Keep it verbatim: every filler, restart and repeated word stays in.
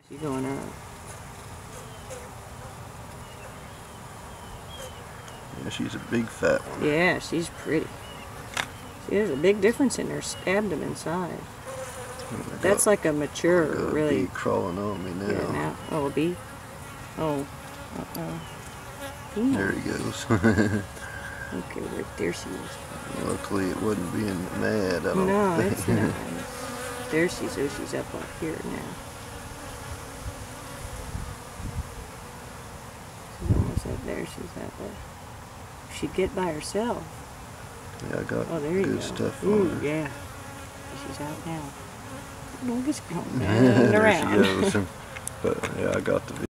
She's going up. Yeah, she's a big fat one. Yeah, she's pretty. She has a big difference in her abdomen size. Oh, That's like a mature, got a really. bee crawling on me now. Yeah, now. Oh, a bee? Oh. Uh-oh. Yeah. There he goes. Okay, right there she is. Luckily it wasn't being mad, I don't No, think. it's not. There she is. Oh, she's up up here now. She's almost up there. She's up there. She'd get by herself. Yeah, I got Oh, there you good go. stuff Ooh, on her. yeah. She's out now. Look, it's going There around. she goes. But yeah, I got the